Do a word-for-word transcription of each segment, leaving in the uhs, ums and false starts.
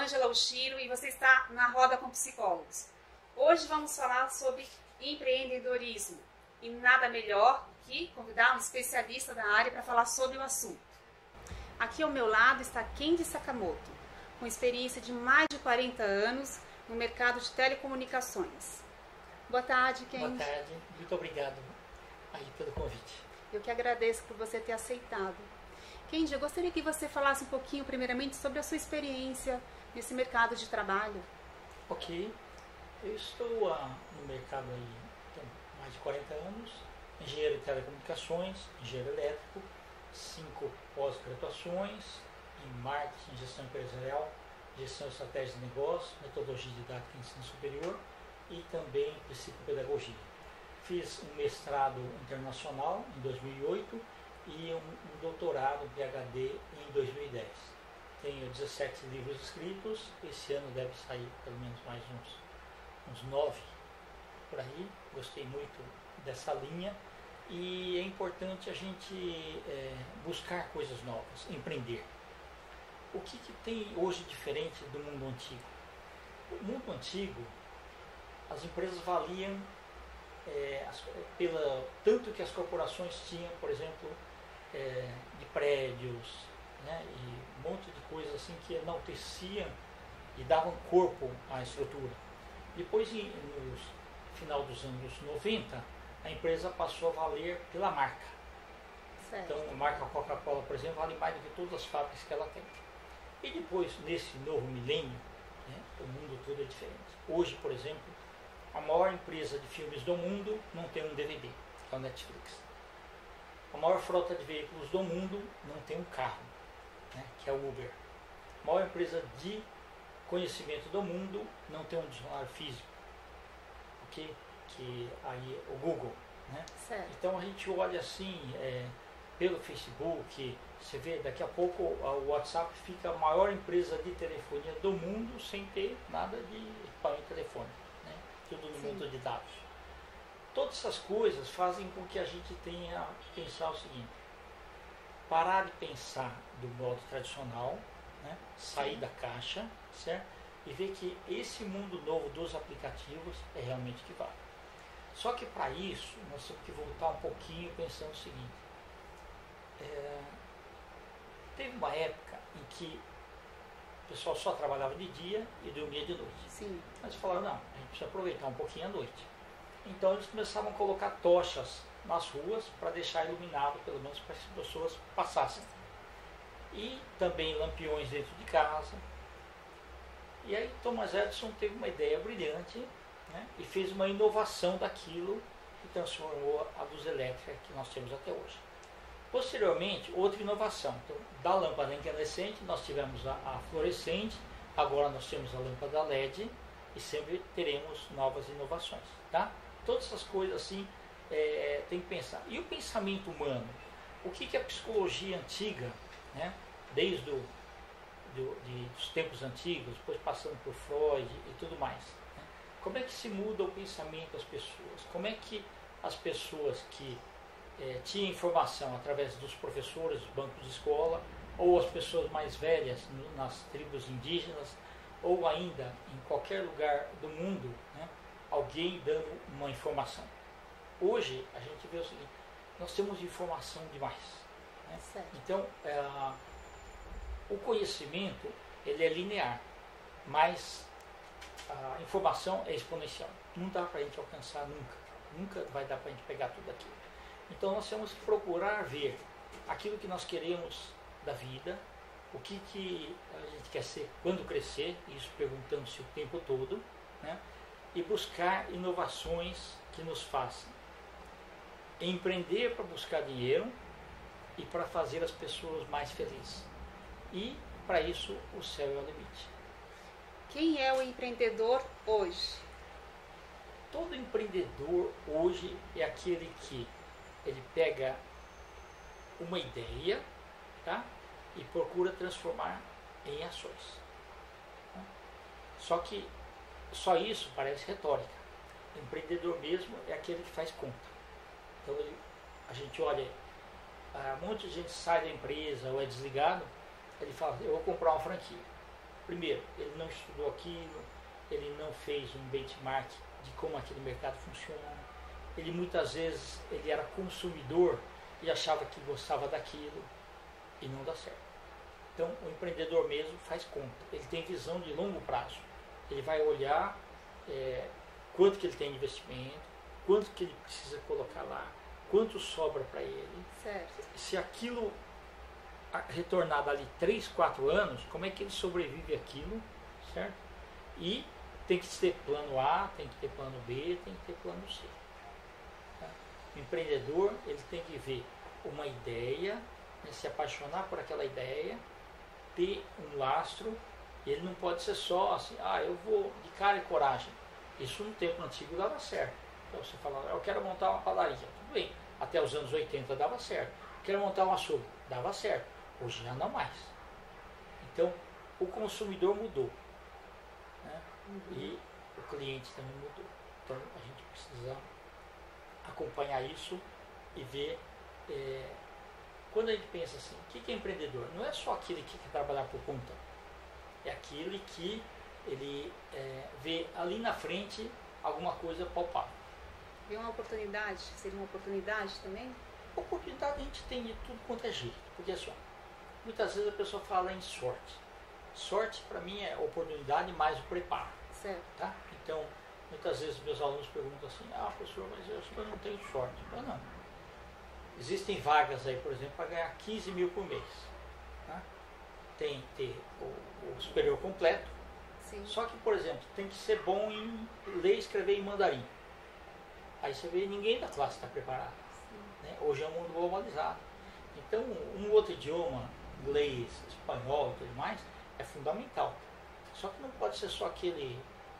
Ângela Ushiro e você está na Roda com Psicólogos. Hoje vamos falar sobre empreendedorismo e nada melhor que convidar um especialista da área para falar sobre o assunto. Aqui ao meu lado está Kendi Sakamoto, com experiência de mais de quarenta anos no mercado de telecomunicações. Boa tarde, Kendi. Boa tarde, muito obrigado aí pelo convite. Eu que agradeço por você ter aceitado. Kendi, eu gostaria que você falasse um pouquinho, primeiramente, sobre a sua experiência nesse mercado de trabalho. Ok, eu estou ah, no mercado aí há mais de quarenta anos, engenheiro de telecomunicações, engenheiro elétrico, cinco pós-graduações em marketing, gestão empresarial, gestão e estratégia de negócios, metodologia didática e ensino superior e também psicopedagogia. Fiz um mestrado internacional em dois mil e oito e um, um doutorado, um P H D, em dois mil e dez. Tenho dezessete livros escritos, esse ano deve sair pelo menos mais uns, uns nove por aí. Gostei muito dessa linha e é importante a gente é, buscar coisas novas, empreender. O que, que tem hoje diferente do mundo antigo? O mundo antigo, as empresas valiam é, as, pela, tanto que as corporações tinham, por exemplo, é, de prédios, né, e um monte de coisas assim que enalteciam e davam corpo à estrutura. Depois, em, no final dos anos noventa, a empresa passou a valer pela marca. Certo. Então, a marca Coca-Cola, por exemplo, vale mais do que todas as fábricas que ela tem. E depois, nesse novo milênio, né, o mundo todo é diferente. Hoje, por exemplo, a maior empresa de filmes do mundo não tem um D V D, que é o Netflix. A maior frota de veículos do mundo não tem um carro, né, que é o Uber. A maior empresa de conhecimento do mundo não tem um dicionário físico, okay? Que aí o Google, né? Certo. Então a gente olha assim, é, pelo Facebook, você vê, daqui a pouco o WhatsApp fica a maior empresa de telefonia do mundo sem ter nada de equipamento telefônico, né? Tudo no mundo de dados. Todas essas coisas fazem com que a gente tenha que pensar o seguinte: parar de pensar do modo tradicional, né? Sair Sim. da caixa, certo? E ver que esse mundo novo dos aplicativos é realmente que vale. Só que para isso nós temos que voltar um pouquinho pensando o seguinte: é, teve uma época em que o pessoal só trabalhava de dia e dormia de noite. Sim. Mas falaram, não, a gente precisa aproveitar um pouquinho a noite. Então eles começavam a colocar tochas nas ruas para deixar iluminado, pelo menos para que as pessoas passassem. E também lampiões dentro de casa. E aí Thomas Edison teve uma ideia brilhante, né, e fez uma inovação daquilo que transformou a luz elétrica que nós temos até hoje. Posteriormente, outra inovação. Então, da lâmpada incandescente nós tivemos a, a fluorescente, agora nós temos a lâmpada L E D e sempre teremos novas inovações. Tá? Todas essas coisas assim, é, tem que pensar. E o pensamento humano? O que, que a psicologia antiga, né, desde o, do, de, dos tempos antigos, depois passando por Freud e tudo mais, né, como é que se muda o pensamento das pessoas? Como é que as pessoas que é, tinham informação através dos professores, dos bancos de escola, ou as pessoas mais velhas no, nas tribos indígenas, ou ainda em qualquer lugar do mundo, né, alguém dando uma informação. Hoje a gente vê o seguinte: nós temos informação demais, né? Então é, o conhecimento ele é linear, mas a informação é exponencial. Não dá para a gente alcançar nunca, nunca vai dar para a gente pegar tudo aquilo. Então nós temos que procurar ver aquilo que nós queremos da vida, o que, que a gente quer ser quando crescer, isso perguntando-se o tempo todo, né? E buscar inovações que nos façam empreender para buscar dinheiro e para fazer as pessoas mais felizes. E para isso o céu é o limite. Quem é o empreendedor hoje? Todo empreendedor hoje é aquele que ele pega uma ideia, tá, e procura transformar em ações. Só que só isso parece retórica. O empreendedor mesmo é aquele que faz conta. Então ele, a gente olha, um monte de gente sai da empresa ou é desligado, ele fala, eu vou comprar uma franquia. primeiro, ele não estudou aquilo, ele não fez um benchmark de como aquele mercado funciona. Ele muitas vezes ele era consumidor e achava que gostava daquilo e não dá certo. Então o empreendedor mesmo faz conta, ele tem visão de longo prazo. Ele vai olhar é, quanto que ele tem de investimento, quanto que ele precisa colocar lá, quanto sobra para ele. Certo. Se aquilo retornar dali três, quatro anos, como é que ele sobrevive aquilo, certo? E tem que ter plano A, tem que ter plano B, tem que ter plano C. Tá? O empreendedor, ele tem que ver uma ideia, né, se apaixonar por aquela ideia, ter um lastro, e ele não pode ser só assim, ah, eu vou de cara e coragem. Isso no tempo antigo dava certo. Então você fala, eu quero montar uma padaria, tudo bem. Até os anos oitenta dava certo. Quero montar um açougue, dava certo. Hoje já não mais. Então, o consumidor mudou. Né? Uhum. E o cliente também mudou. Então, a gente precisa acompanhar isso e ver. É, quando a gente pensa assim, o que é empreendedor? Não é só aquele que quer trabalhar por conta. É aquele que ele é, vê ali na frente alguma coisa palpável. Vê uma oportunidade? Seria uma oportunidade também? Oportunidade a gente tem de tudo quanto é jeito. Porque é só. Muitas vezes a pessoa fala em sorte. Sorte para mim é oportunidade mais o preparo. Certo. Tá? Então, muitas vezes meus alunos perguntam assim, ah professor, mas eu acho que eu não tenho sorte. Eu não. Existem vagas aí, por exemplo, para ganhar quinze mil por mês. Tá? Tem que ter o, o superior completo. Sim. Só que, por exemplo, tem que ser bom em ler e escrever em mandarim. Aí você vê, ninguém da classe está preparado. Né? Hoje é um mundo globalizado. Então, um outro idioma, inglês, espanhol e tudo mais, é fundamental. Só que não pode ser só aquele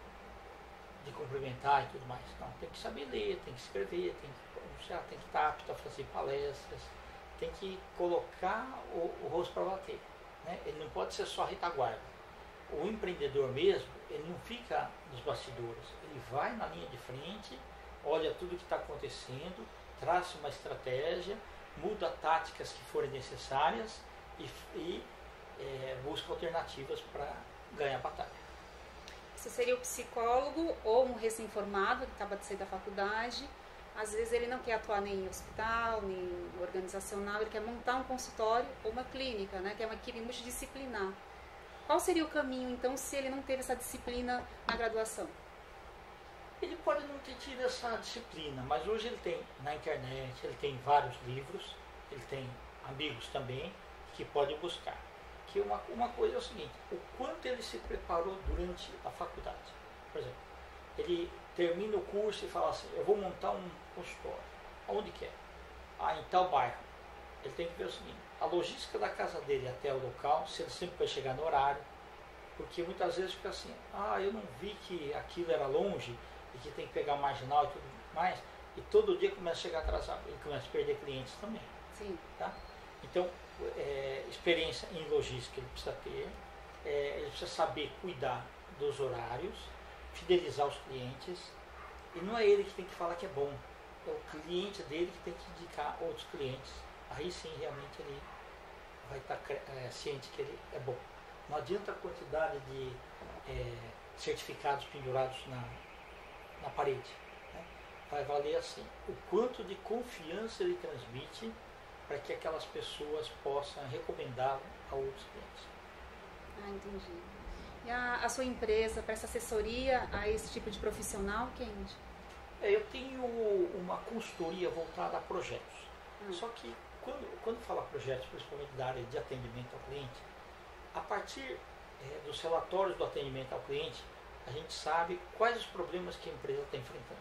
de cumprimentar e tudo mais. Não, tem que saber ler, tem que escrever, tem que pronunciar, tem que estar apto a fazer palestras, tem que colocar o, o rosto para bater. Né? Ele não pode ser só retaguarda. O empreendedor mesmo, ele não fica nos bastidores, ele vai na linha de frente, olha tudo que está acontecendo, traça uma estratégia, muda táticas que forem necessárias e, e é, busca alternativas para ganhar a batalha. Você seria o psicólogo ou um recém-formado que acaba de sair da faculdade. Às vezes ele não quer atuar nem em hospital, nem em organizacional, ele quer montar um consultório ou uma clínica, né, que é uma equipe multidisciplinar. Qual seria o caminho, então, se ele não teve essa disciplina na graduação? Ele pode não ter tido essa disciplina, mas hoje ele tem na internet, ele tem vários livros, ele tem amigos também que pode buscar. Que uma, uma coisa é o seguinte, o quanto ele se preparou durante a faculdade. Por exemplo, ele termina o curso e fala assim, eu vou montar um consultório. Aonde quer? Ah, em tal bairro. Ele tem que ver o seguinte, a logística da casa dele até o local, se ele sempre vai chegar no horário, porque muitas vezes fica assim, ah, eu não vi que aquilo era longe, e que tem que pegar marginal e tudo mais, e todo dia começa a chegar atrasado, ele começa a perder clientes também. Sim. Tá? Então, é, experiência em logística ele precisa ter, é, ele precisa saber cuidar dos horários, fidelizar os clientes, e não é ele que tem que falar que é bom, é o cliente dele que tem que indicar outros clientes. Aí sim, realmente, ele vai estar é, ciente que ele é bom. Não adianta a quantidade de é, certificados pendurados na, na parede. Né? Vai valer assim, o quanto de confiança ele transmite para que aquelas pessoas possam recomendá-lo a outros clientes. Ah, entendi. E a, a sua empresa presta assessoria a esse tipo de profissional, Kendi? É, eu tenho uma consultoria voltada a projetos. Hum. Só que quando, quando fala projetos, principalmente da área de atendimento ao cliente, a partir é, dos relatórios do atendimento ao cliente, a gente sabe quais os problemas que a empresa está enfrentando.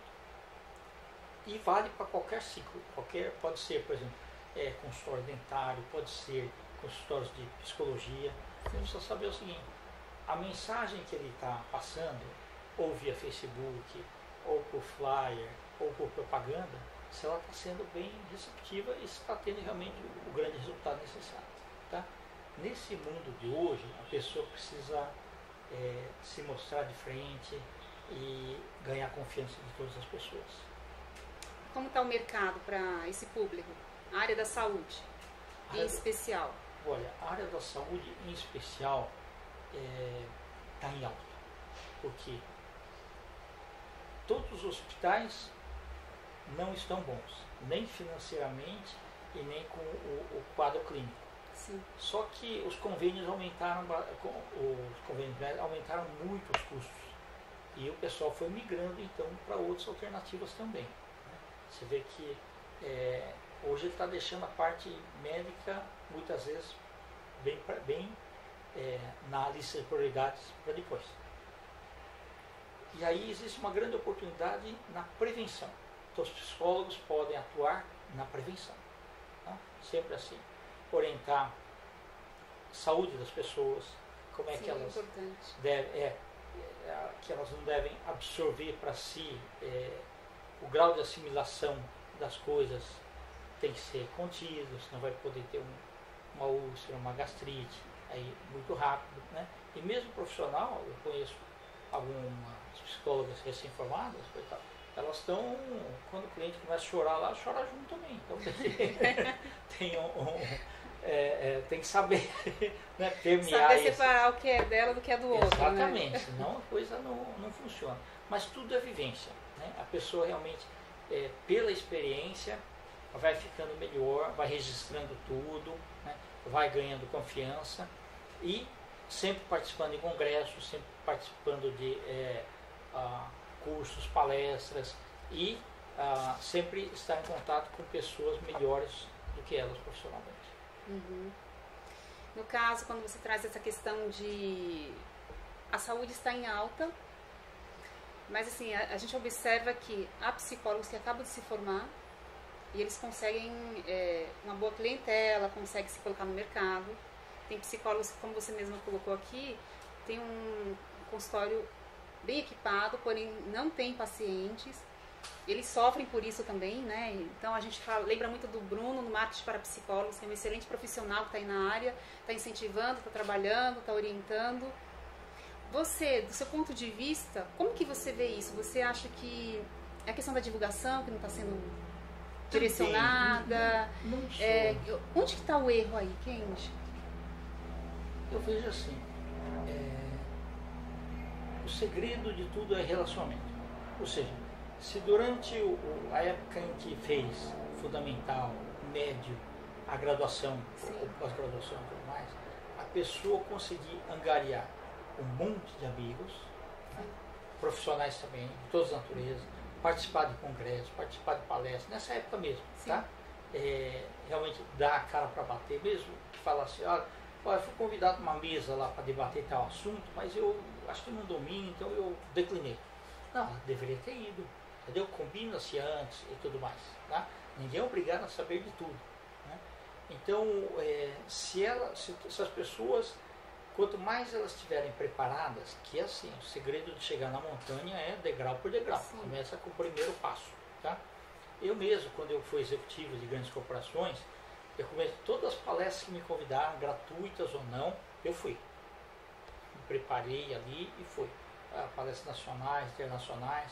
E vale para qualquer ciclo. Qualquer, pode ser, por exemplo, é, consultório dentário, pode ser consultórios de psicologia. Você precisa saber o seguinte, a mensagem que ele está passando, ou via Facebook, ou por flyer, ou por propaganda, se ela está sendo bem receptiva e se está tendo realmente o grande resultado necessário. Tá? Nesse mundo de hoje, a pessoa precisa é, se mostrar de frente e ganhar a confiança de todas as pessoas. Como está o mercado para esse público? A área da saúde, em especial? Olha, a área da saúde em especial, é, está em alta. Porque todos os hospitais não estão bons, nem financeiramente e nem com o, o quadro clínico. Sim. Só que os convênios aumentaram, os convênios aumentaram muito os custos. E o pessoal foi migrando então para outras alternativas também. Né? Você vê que é, hoje ele está deixando a parte médica muitas vezes bem, bem é, na lista de prioridades para depois. E aí existe uma grande oportunidade na prevenção. Então os psicólogos podem atuar na prevenção. Né? Sempre assim. Orientar a saúde das pessoas, como é Sim, que elas importante. devem, é, é, que elas não devem absorver para si, é, o grau de assimilação das coisas tem que ser contido, senão vai poder ter um, uma úlcera, uma gastrite, aí muito rápido, né? E mesmo profissional, eu conheço algumas psicólogas recém-formadas, elas estão, quando o cliente começa a chorar lá, chora junto também. Então tem, um, um, é, é, tem que saber, né, permear saber esse... separar o que é dela do que é do outro. Exatamente, né? senão a coisa não, não funciona. Mas tudo é vivência. Né? A pessoa realmente, é, pela experiência, vai ficando melhor, vai registrando tudo, né? Vai ganhando confiança e sempre participando de congressos, sempre participando de é, a, cursos, palestras e a, sempre estar em contato com pessoas melhores do que elas profissionalmente. Uhum. No caso, quando você traz essa questão de a saúde está em alta, mas assim, a, a gente observa que há psicólogos que acabam de se formar e eles conseguem é, uma boa clientela, conseguem se colocar no mercado. Tem psicólogos que, como você mesma colocou aqui, tem um consultório bem equipado, porém não tem pacientes. Eles sofrem por isso também, né? Então a gente fala, lembra muito do Bruno no Marketing para Psicólogos, que é um excelente profissional que está aí na área, está incentivando, está trabalhando, está orientando. Você, do seu ponto de vista, como que você vê isso? Você acha que é a questão da divulgação que não está sendo direcionada? Não, não é, onde que está o erro aí, Kendi? Eu vejo assim, é, o segredo de tudo é relacionamento. Ou seja, se durante o, a época em que fez fundamental, médio, a graduação, ou pós-graduação e tudo mais, a pessoa conseguir angariar um monte de amigos, né, profissionais também, de todas as naturezas, participar de congressos, participar de palestras, nessa época mesmo, Sim. tá? É, realmente dar a cara para bater, mesmo que falar assim, olha, eu fui convidado para uma mesa lá para debater tal assunto, mas eu acho que não domino, então eu declinei. Não, deveria ter ido, entendeu? Combina-se antes e tudo mais, tá? Ninguém é obrigado a saber de tudo, né? Então, é, se, ela, se, se as pessoas, quanto mais elas estiverem preparadas, que é assim, o segredo de chegar na montanha é degrau por degrau, Sim. Começa com o primeiro passo, tá? Eu mesmo, quando eu fui executivo de grandes corporações, eu comecei todas as palestras que me convidaram, gratuitas ou não, eu fui. Me preparei ali e fui. Ah, palestras nacionais, internacionais.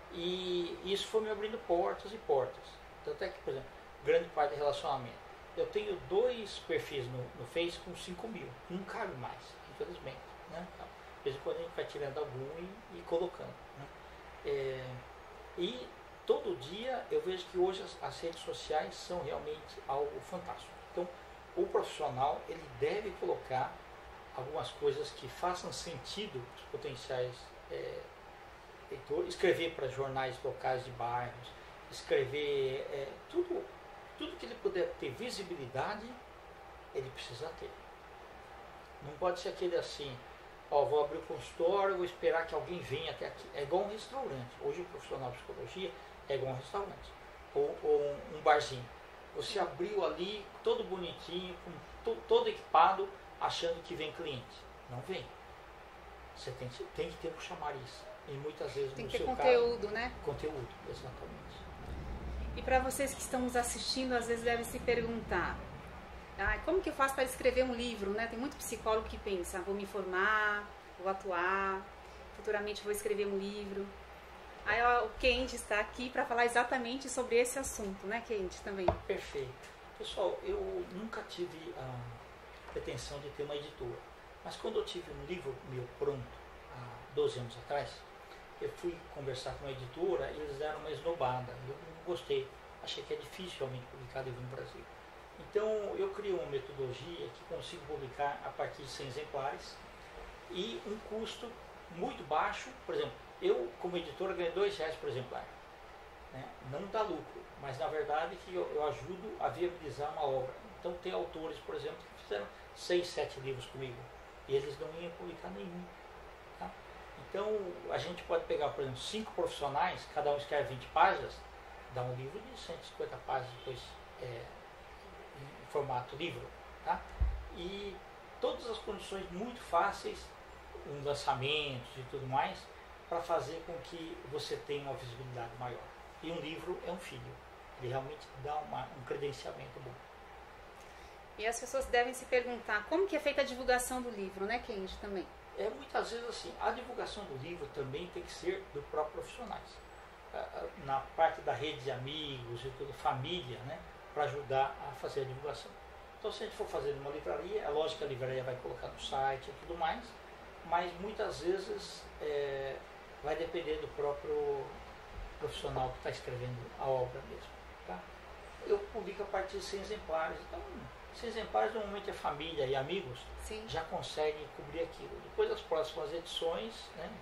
E isso foi me abrindo portas e portas. Tanto é que, por exemplo, grande parte do relacionamento. Eu tenho dois perfis no, no Face com cinco mil. Não cabe mais, infelizmente. Né? Então, de vez em quando a gente vai tirando algum e, e colocando. Né? É, e todo dia eu vejo que hoje as, as redes sociais são realmente algo fantástico. Então, o profissional ele deve colocar algumas coisas que façam sentido para os potenciais é, leitores, escrever para jornais locais de bairros, escrever é, tudo, tudo que ele puder ter visibilidade, ele precisa ter. Não pode ser aquele assim, ó, vou abrir o consultório, vou esperar que alguém venha até aqui. É igual um restaurante. Hoje o profissional de psicologia é igual um restaurante ou, ou um barzinho. Você abriu ali, todo bonitinho, com to, todo equipado, achando que vem cliente. Não vem. Você tem, tem que ter um chamariz. E muitas vezes tem no que ter seu conteúdo, caso, né? Conteúdo, exatamente. E para vocês que estão nos assistindo, às vezes devem se perguntar, ah, como que eu faço para escrever um livro, né? Tem muito psicólogo que pensa, vou me formar, vou atuar, futuramente vou escrever um livro. Aí ó, o Kendi está aqui para falar exatamente sobre esse assunto, né, Kendi, também? Perfeito. Pessoal, eu nunca tive a pretensão de ter uma editora, mas quando eu tive um livro meu pronto, doze anos atrás, eu fui conversar com uma editora e eles deram uma esnobada. Eu não gostei. Achei que é difícil realmente publicar livro no Brasil. Então eu criei uma metodologia que consigo publicar a partir de cem exemplares e um custo muito baixo. Por exemplo, eu como editora ganho dois reais por exemplar. Né? Não dá lucro, mas na verdade que eu, eu ajudo a viabilizar uma obra. Então tem autores, por exemplo, que fizeram seis, sete livros comigo e eles não iam publicar nenhum. Tá? Então a gente pode pegar, por exemplo, cinco profissionais, cada um escreve vinte páginas, dá um livro de cento e cinquenta páginas, depois é, em formato livro. Tá? E todas as condições muito fáceis, um lançamentos e tudo mais, para fazer com que você tenha uma visibilidade maior. E um livro é um filho, ele realmente dá uma, um credenciamento bom. E as pessoas devem se perguntar como que é feita a divulgação do livro, né, Kenji, também? É muitas vezes assim, a divulgação do livro também tem que ser do próprio profissionais. Na parte da rede de amigos e tudo, família, né, para ajudar a fazer a divulgação. Então se a gente for fazer numa livraria, é lógico que a livraria vai colocar no site e tudo mais, mas muitas vezes é, vai depender do próprio profissional que está escrevendo a obra mesmo. Tá? Eu publico a partir de cem exemplares, então cem exemplares normalmente é família e amigos. Sim. Já conseguem cobrir aquilo. Depois das próximas edições, né,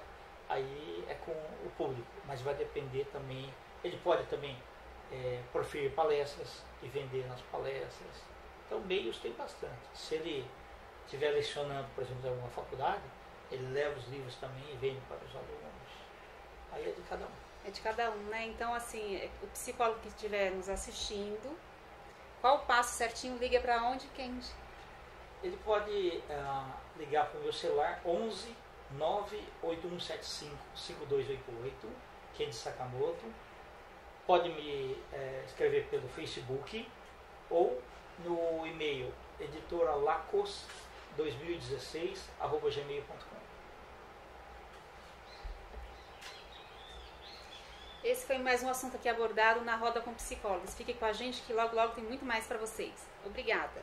aí é com o público, mas vai depender também, ele pode também é, proferir palestras e vender nas palestras. Então meios tem bastante. Se ele estiver lecionando, por exemplo, em alguma faculdade, ele leva os livros também e vende para os alunos. Aí é de cada um. É de cada um, né? Então, assim, o psicólogo que estiver nos assistindo, qual o passo certinho? Liga para onde, Kenji? Ele pode uh, ligar para o meu celular onze nove oito um sete cinco cinco dois oito oito, Kenji Sakamoto. Pode me uh, escrever pelo Facebook ou no e-mail editoralacos dois mil e dezesseis arroba gmail ponto com. Esse foi mais um assunto aqui abordado na Roda com Psicólogos. Fique com a gente que logo logo tem muito mais para vocês. Obrigada.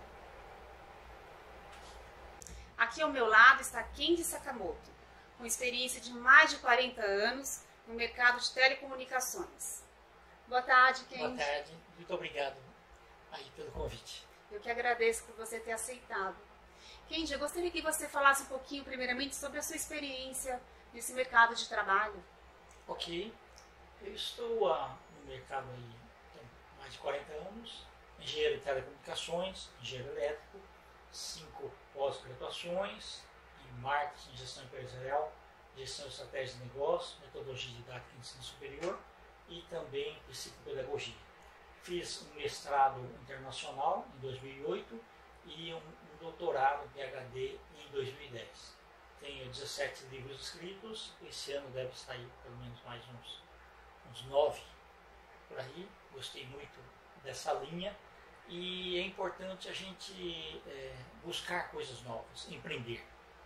Aqui ao meu lado está Kenji Sakamoto, com experiência de mais de quarenta anos no mercado de telecomunicações. Boa tarde, Kenji. Boa tarde, muito obrigado aí pelo convite. Eu que agradeço por você ter aceitado. Kenji, eu gostaria que você falasse um pouquinho primeiramente sobre a sua experiência nesse mercado de trabalho. Ok. Eu estou ah, no mercado aí, tem mais de quarenta anos, engenheiro de telecomunicações, engenheiro elétrico, cinco pós-graduações em marketing, gestão empresarial, gestão de estratégia de negócio, metodologia didática e ensino superior e também psicopedagogia. Fiz um mestrado internacional em dois mil e oito e um, um doutorado P H D em dois mil e dez. Tenho dezessete livros escritos, esse ano deve sair pelo menos mais uns uns nove por aí. Gostei muito dessa linha e é importante a gente é, buscar coisas novas, empreender.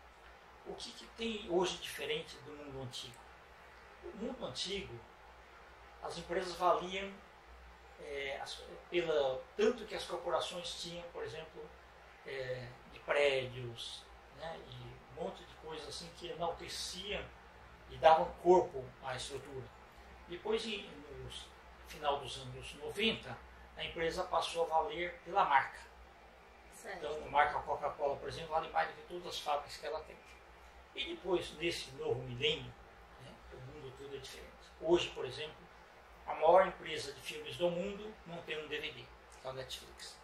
O que, que tem hoje diferente do mundo antigo? O mundo antigo, as empresas valiam é, as, pela, tanto que as corporações tinham, por exemplo, é, de prédios, né, e um monte de coisas assim que enalteciam e davam corpo à estrutura. Depois, no final dos anos noventa, a empresa passou a valer pela marca. Certo. Então, a marca Coca-Cola, por exemplo, vale mais do que todas as fábricas que ela tem. E depois, nesse novo milênio, né, o mundo todo é diferente. Hoje, por exemplo, a maior empresa de filmes do mundo não tem um D V D, que é a Netflix.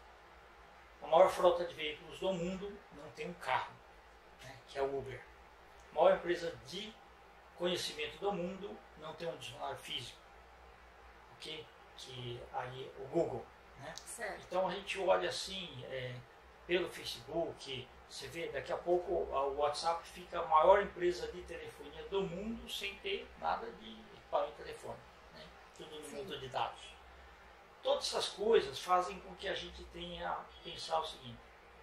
A maior frota de veículos do mundo não tem um carro, né, que é o Uber. A maior empresa de conhecimento do mundo não tem um dicionário físico, okay? Que aí o Google, né? Certo. Então a gente olha assim é, pelo Facebook, você vê daqui a pouco o WhatsApp fica a maior empresa de telefonia do mundo sem ter nada de equipamento de telefone, né? Tudo no mundo de dados. Todas essas coisas fazem com que a gente tenha que pensar o seguinte: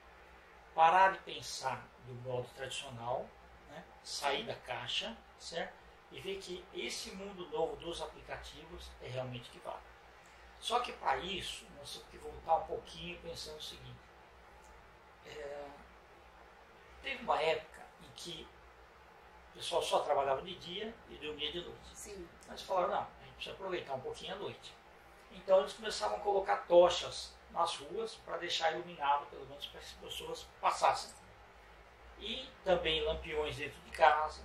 parar de pensar do modo tradicional, né? Sair da caixa, certo? E ver que esse mundo novo dos aplicativos é realmente que vale. Só que para isso, nós temos que voltar um pouquinho pensando o seguinte. É, teve uma época em que pessoal só trabalhava de dia e dormia de noite. Sim. Mas falaram, não, a gente precisa aproveitar um pouquinho a noite. Então eles começavam a colocar tochas nas ruas para deixar iluminado, pelo menos para que as pessoas passassem. E também lampiões dentro de casa.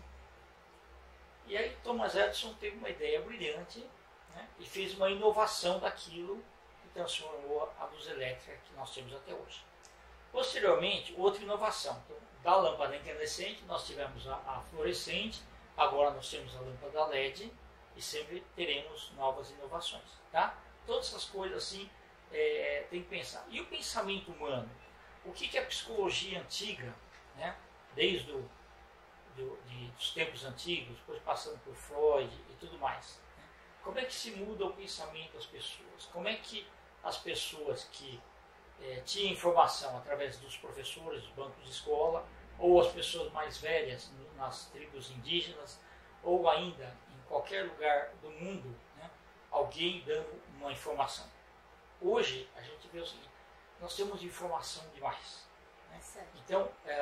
E aí Thomas Edison teve uma ideia brilhante, né, e fez uma inovação daquilo que transformou a luz elétrica que nós temos até hoje. Posteriormente, outra inovação. Então, da lâmpada incandescente, nós tivemos a, a fluorescente, agora nós temos a lâmpada L E D e sempre teremos novas inovações. Tá? Todas essas coisas assim, é, tem que pensar. E o pensamento humano? O que, que a psicologia antiga, né, desde o, do, de, dos tempos antigos, depois passando por Freud e tudo mais, né, como é que se muda o pensamento das pessoas? Como é que as pessoas que É, tinha informação através dos professores, dos bancos de escola, ou as pessoas mais velhas nas tribos indígenas, ou ainda em qualquer lugar do mundo, né, alguém dando uma informação. Hoje a gente vê o seguinte, nós temos informação demais. Né? Então, é,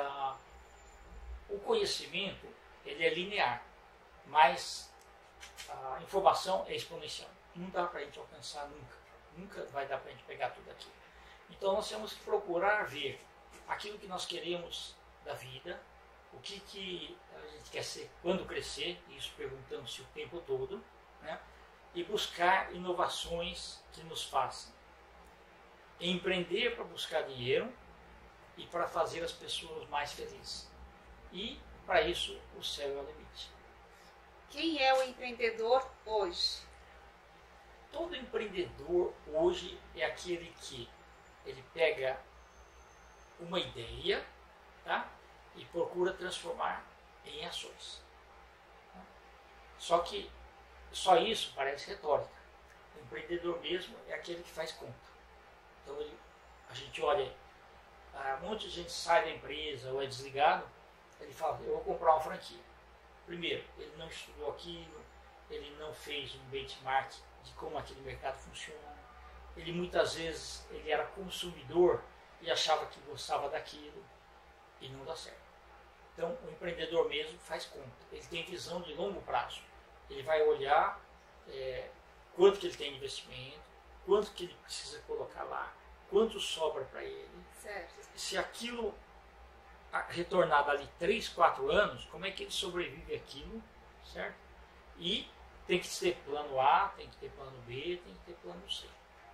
o conhecimento ele é linear, mas a informação é exponencial. Não dá para a gente alcançar nunca. Nunca vai dar para a gente pegar tudo aquilo. Então nós temos que procurar ver aquilo que nós queremos da vida, o que, que a gente quer ser quando crescer, isso perguntando-se o tempo todo, né? E buscar inovações que nos façam empreender para buscar dinheiro e para fazer as pessoas mais felizes. E para isso o céu é o limite. Quem é o empreendedor hoje? Todo empreendedor hoje é aquele que ele pega uma ideia, tá, e procura transformar em ações. Tá? Só que só isso parece retórica. O empreendedor mesmo é aquele que faz conta. Então ele, a gente olha, um monte de gente sai da empresa ou é desligado, ele fala, eu vou comprar uma franquia. Primeiro, ele não estudou aquilo, ele não fez um benchmark de como aquele mercado funciona. Ele muitas vezes ele era consumidor e achava que gostava daquilo e não dá certo. Então o empreendedor mesmo faz conta, ele tem visão de longo prazo. Ele vai olhar é, quanto que ele tem de investimento, quanto que ele precisa colocar lá, quanto sobra para ele. Certo. Se aquilo retornar dali três, quatro anos, como é que ele sobrevive aquilo, certo? E tem que ter plano A, tem que ter plano B, tem que ter plano C.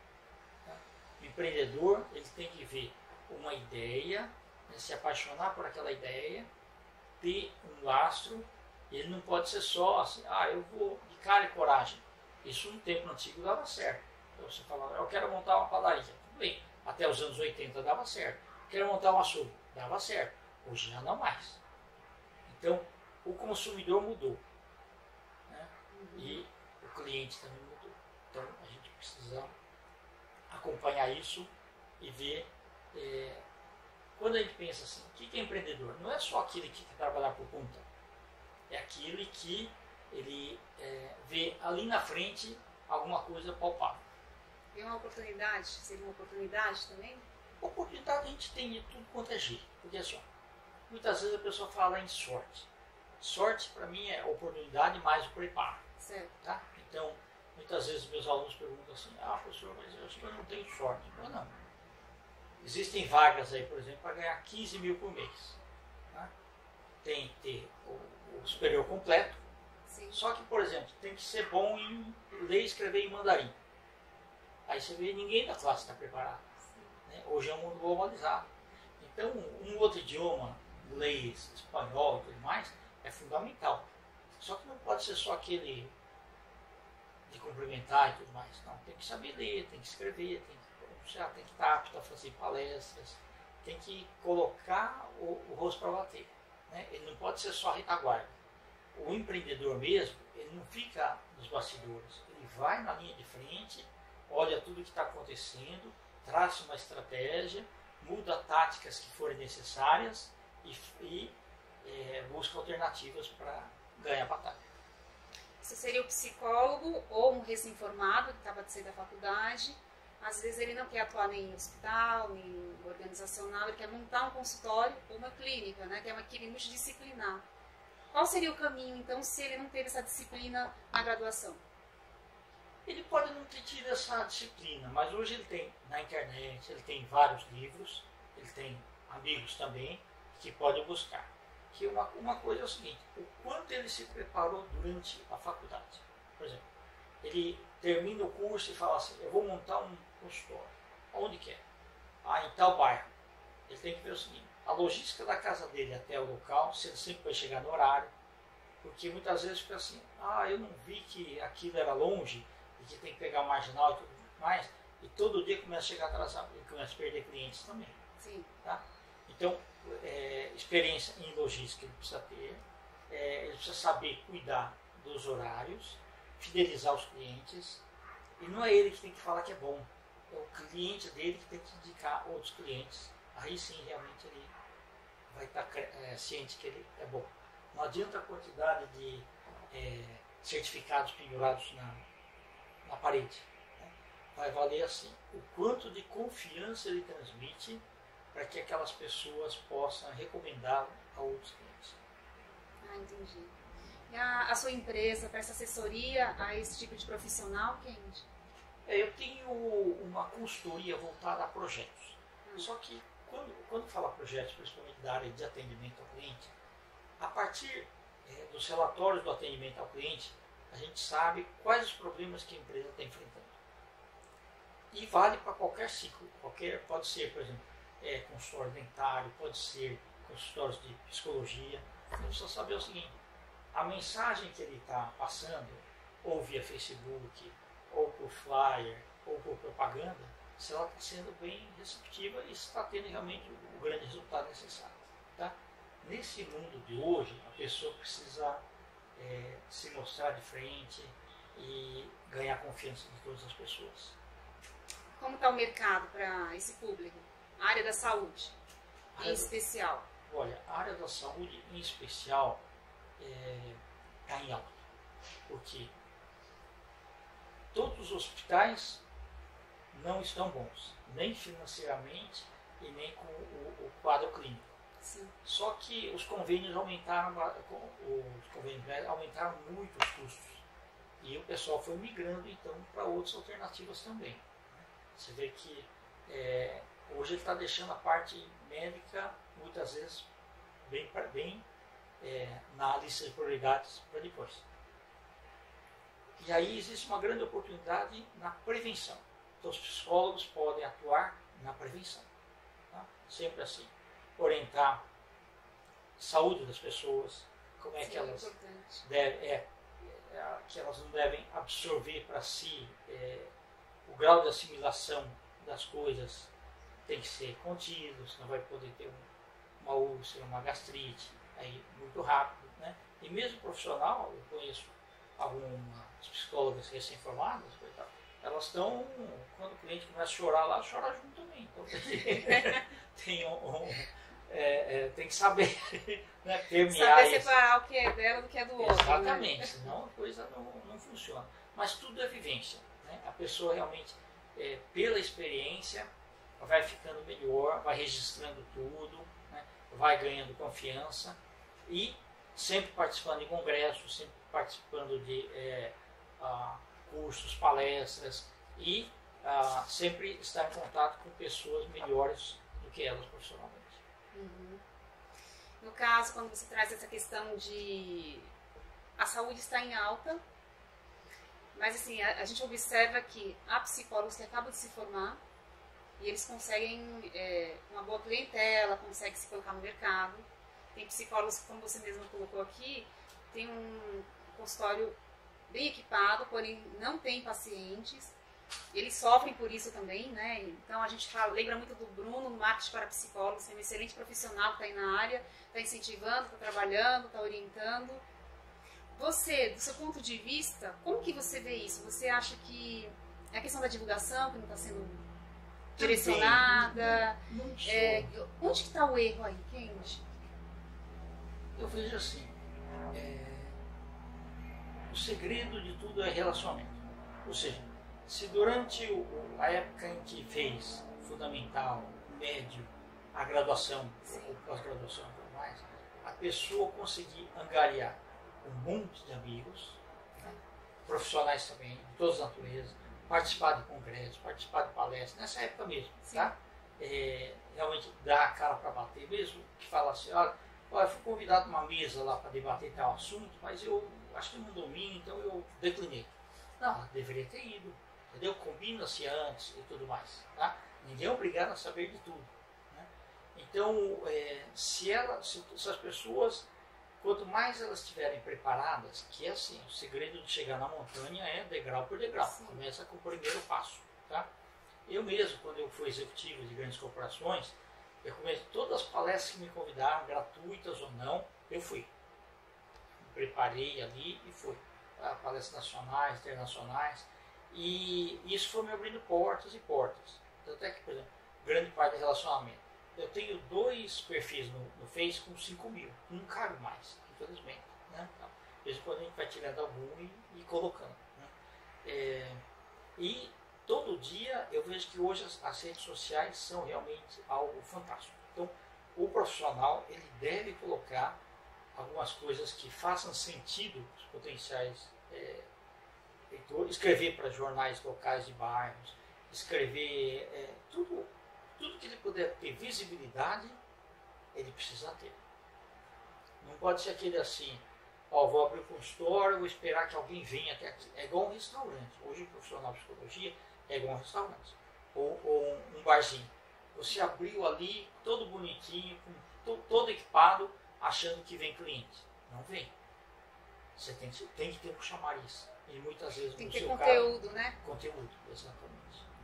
O empreendedor ele tem que ver uma ideia, né, se apaixonar por aquela ideia, ter um lastro. Ele não pode ser só assim, ah, eu vou de cara e coragem. Isso no tempo antigo dava certo. Então você falava, eu quero montar uma padaria. Tudo bem, até os anos oitenta dava certo. Quero montar um açougue. Dava certo. Hoje já não mais. Então, o consumidor mudou. Né? Uhum. E o cliente também mudou. Então, a gente precisa acompanhar isso e ver, é, quando a gente pensa assim, o que é empreendedor? Não é só aquele que quer trabalhar por conta, é aquele que ele é, vê ali na frente alguma coisa palpável. E uma oportunidade, seria uma oportunidade também? Oportunidade a gente tem de tudo quanto é jeito, porque assim, muitas vezes a pessoa fala em sorte. Sorte para mim é oportunidade mais o preparo. Certo. Tá? Então, muitas vezes meus alunos perguntam assim, ah, professor, mas eu acho que eu não tenho sorte. Não, não. Existem vagas aí, por exemplo, para ganhar quinze mil por mês. Tá? Tem que ter o, o superior completo. Sim. Só que, por exemplo, tem que ser bom em ler e escrever em mandarim. Aí você vê, ninguém da classe está preparado. Né? Hoje é um mundo globalizado. Então, um outro idioma, inglês, espanhol e tudo mais, é fundamental. Só que não pode ser só aquele de cumprimentar e tudo mais. Não, tem que saber ler, tem que escrever, tem que pronunciar, tem que estar apto a fazer palestras, tem que colocar o, o rosto para bater. Né? Ele não pode ser só retaguarda. O empreendedor mesmo, ele não fica nos bastidores. Ele vai na linha de frente, olha tudo o que está acontecendo, traça uma estratégia, muda táticas que forem necessárias e, e é, busca alternativas para ganhar a batalha. Você seria o psicólogo ou um recém-formado que acaba de sair da faculdade. Às vezes ele não quer atuar nem em hospital, nem organizacional, ele quer montar um consultório ou uma clínica, né, que é uma equipe multidisciplinar. Qual seria o caminho, então, se ele não teve essa disciplina na graduação? Ele pode não ter tido essa disciplina, mas hoje ele tem na internet, ele tem vários livros, ele tem amigos também que pode buscar. Que uma, uma coisa é o seguinte, o quanto ele se preparou durante a faculdade. Por exemplo, ele termina o curso e fala assim, eu vou montar um consultório. Onde quer? Ah, em tal bairro. Ele tem que ver o seguinte, a logística da casa dele até o local, se ele sempre vai chegar no horário, porque muitas vezes fica assim, ah, eu não vi que aquilo era longe, e que tem que pegar o marginal e tudo mais, e todo dia começa a chegar atrasado, ele começa a perder clientes também. Sim. Tá? Então, é, experiência em logística ele precisa ter, é, ele precisa saber cuidar dos horários, fidelizar os clientes, e não é ele que tem que falar que é bom, é o cliente dele que tem que indicar outros clientes, aí sim realmente ele vai estar é, ciente que ele é bom. Não adianta a quantidade de é, certificados pendurados na, na parede, né? Vai valer assim, o quanto de confiança ele transmite para que aquelas pessoas possam recomendá-lo a outros clientes. Ah, entendi. E a, a sua empresa presta assessoria a esse tipo de profissional, Kendi? É, eu tenho uma consultoria voltada a projetos. Hum. Só que quando, quando fala projetos, principalmente da área de atendimento ao cliente, a partir é, dos relatórios do atendimento ao cliente, a gente sabe quais os problemas que a empresa está enfrentando. E vale para qualquer ciclo, qualquer, pode ser, por exemplo, é, consultório dentário, pode ser consultórios de psicologia. Você precisa saber o seguinte, a mensagem que ele está passando, ou via Facebook, ou por flyer, ou por propaganda, se ela está sendo bem receptiva e está tendo realmente o, o grande resultado necessário. Tá? Nesse mundo de hoje, a pessoa precisa é, se mostrar de frente e ganhar a confiança de todas as pessoas. Como está o mercado para esse público? A área da saúde, em especial? Olha, a área da saúde, em especial, está é, em alta. Porque todos os hospitais não estão bons, nem financeiramente e nem com o, o quadro clínico. Sim. Só que os convênios aumentaram, os convênios aumentaram muito os custos. E o pessoal foi migrando então para outras alternativas também. Você vê que é, hoje ele está deixando a parte médica muitas vezes bem, bem é, na lista de prioridades para depois. E aí existe uma grande oportunidade na prevenção. Então os psicólogos podem atuar na prevenção. Tá? Sempre assim. Orientar a saúde das pessoas, como é Sim, que elas é devem, é, é, que elas não devem absorver para si, é, o grau de assimilação das coisas tem que ser contido, senão vai poder ter um, uma úlcera, uma gastrite, aí muito rápido, né? E mesmo profissional, eu conheço algumas psicólogas recém-formadas, elas estão, quando o cliente começa a chorar lá, chora junto também. Então tem, um, um, é, é, tem que saber, né, permear saber separar o que é dela do que é do outro. Exatamente, né? Senão a coisa não, não funciona. Mas tudo é vivência. Né? A pessoa realmente, é, pela experiência, vai ficando melhor, vai registrando tudo, né? Vai ganhando confiança e sempre participando de congressos, sempre participando de é, a, cursos, palestras e a, sempre estar em contato com pessoas melhores do que elas profissionalmente. Uhum. No caso, quando você traz essa questão de a saúde está em alta, mas assim, a, a gente observa que há psicólogos que acabam de se formar e eles conseguem é, uma boa clientela, conseguem se colocar no mercado. Tem psicólogos que, como você mesmo colocou aqui, tem um consultório bem equipado, porém não tem pacientes. Eles sofrem por isso também, né? Então a gente fala, lembra muito do Bruno, no Marketing para Psicólogos, é um excelente profissional que está aí na área, está incentivando, está trabalhando, está orientando. Você, do seu ponto de vista, como que você vê isso? Você acha que é a questão da divulgação que não está sendo direcionada? Não, não é, onde que está o erro aí, Kendi? Eu vejo assim, é, o segredo de tudo é relacionamento. Ou seja, se durante o, a época em que fez fundamental, médio, a graduação, ou pós-graduação e tudo mais, a pessoa conseguir angariar um monte de amigos, né? Profissionais também, de todas as naturezas, participar de congressos, participar de palestras, nessa época mesmo, tá? É, realmente dar a cara para bater, mesmo que fala assim, olha, olha, fui convidado uma mesa lá para debater tal assunto, mas eu acho que não domino, então eu declinei. Não, deveria ter ido, entendeu? Combina-se antes e tudo mais, tá? Ninguém é obrigado a saber de tudo, né? Então, é, se, ela, se, se as pessoas, quanto mais elas estiverem preparadas, que é assim, o segredo de chegar na montanha é degrau por degrau. Sim. Começa com o primeiro passo, tá? Eu mesmo, quando eu fui executivo de grandes corporações, eu comecei todas as palestras que me convidaram, gratuitas ou não, eu fui. Me preparei ali e fui. Tá? Palestras nacionais, internacionais, e isso foi me abrindo portas e portas. Tanto é que, por exemplo, grande parte do relacionamento. Eu tenho dois perfis no, no Face com cinco mil, não cabe mais, infelizmente, né? Então, de vez em quando a gente vai tirando algum e, e colocando, né? É, e todo dia eu vejo que hoje as, as redes sociais são realmente algo fantástico. Então, o profissional ele deve colocar algumas coisas que façam sentido para os potenciais é, leitores, escrever para jornais locais de bairros, escrever é, tudo, tudo que ele puder ter visibilidade, ele precisa ter. Não pode ser aquele assim, ó, vou abrir um consultório, vou esperar que alguém venha até aqui. É igual um restaurante. Hoje o profissional de psicologia é igual um restaurante. Ou, ou um, um barzinho. Você abriu ali, todo bonitinho, com to, todo equipado, achando que vem cliente. Não vem. Você tem, tem que ter um chamariz. E muitas vezes tem no que ter seu conteúdo, caso, né? Conteúdo, exatamente.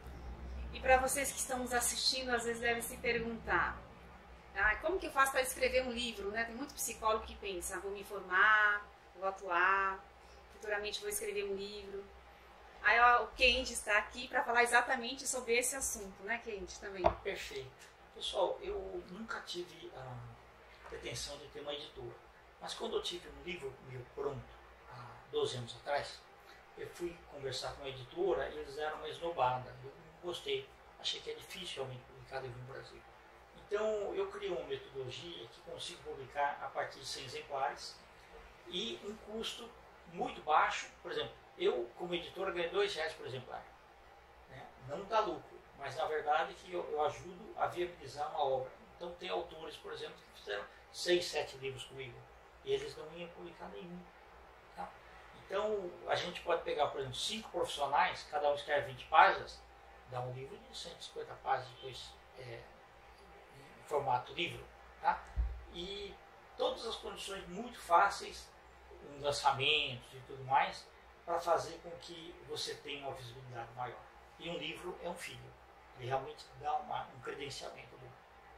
E para vocês que estão nos assistindo, às vezes devem se perguntar, ah, como que eu faço para escrever um livro, né? Tem muito psicólogo que pensa, ah, vou me formar, vou atuar, futuramente vou escrever um livro. Aí ó, o Kendi está aqui para falar exatamente sobre esse assunto, né, Kendi, também? Perfeito. Pessoal, eu nunca tive a pretensão de ter uma editora, mas quando eu tive um livro meu pronto, há doze anos atrás, eu fui conversar com a editora e eles deram uma esnobada. Eu não gostei, achei que é difícil realmente publicar livro no Brasil. Então eu criei uma metodologia que consigo publicar a partir de cem exemplares e um custo muito baixo. Por exemplo, eu como editora ganho dois reais por exemplar, né? Não dá lucro, mas na verdade que eu, eu ajudo a viabilizar uma obra. Então tem autores, por exemplo, que fizeram seis, sete livros comigo e eles não iam publicar nenhum. Tá? Então a gente pode pegar, por exemplo, cinco profissionais, cada um escreve vinte páginas, dá um livro de cento e cinquenta páginas, depois é, em formato livro, tá? E todas as condições muito fáceis, um lançamento e tudo mais, para fazer com que você tenha uma visibilidade maior. E um livro é um filho, ele realmente dá uma, um credenciamento bom.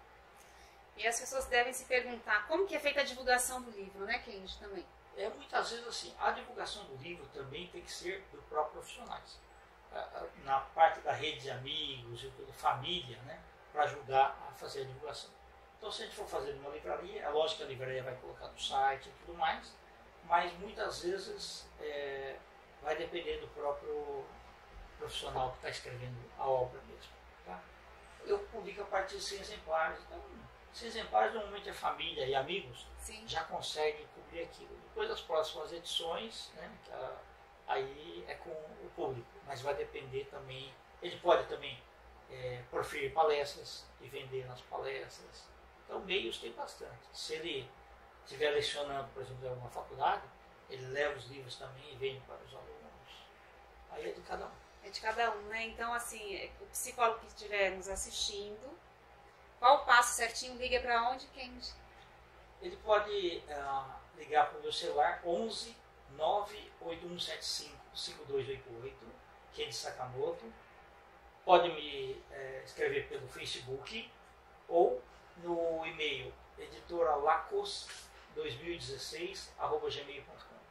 E as pessoas devem se perguntar como que é feita a divulgação do livro, né, Kendi, também? É, muitas vezes assim, a divulgação do livro também tem que ser do próprio profissionais. Na parte da rede de amigos e tudo, família, né, para ajudar a fazer a divulgação. Então, se a gente for fazer numa livraria, é lógico que a livraria vai colocar no site e tudo mais, mas muitas vezes é, vai depender do próprio profissional que está escrevendo a obra mesmo. Tá? Eu publico a partir de cem exemplares, então cem exemplares normalmente a família e amigos Sim. já conseguem cobrir aquilo. Depois das próximas edições, né, que a, aí é com o público, mas vai depender também, ele pode também é, proferir palestras e vender nas palestras. Então meios tem bastante. Se ele estiver lecionando, por exemplo, em alguma faculdade, ele leva os livros também e vende para os alunos. Aí é de cada um. É de cada um, né? Então, assim, o psicólogo que estiver nos assistindo, qual o passo certinho? Liga para onde, Kendi? Ele pode uh, ligar para o meu celular onze nove oito um sete cinco cinco dois oito oito, Kendi Sakamoto. Pode me eh, escrever pelo Facebook ou no e-mail editoralacos dois mil e dezesseis arroba gmail ponto com.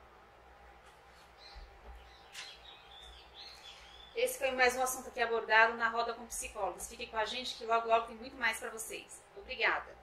Esse foi mais um assunto aqui abordado na Roda com Psicólogos. Fiquem com a gente que logo logo tem muito mais para vocês. Obrigada.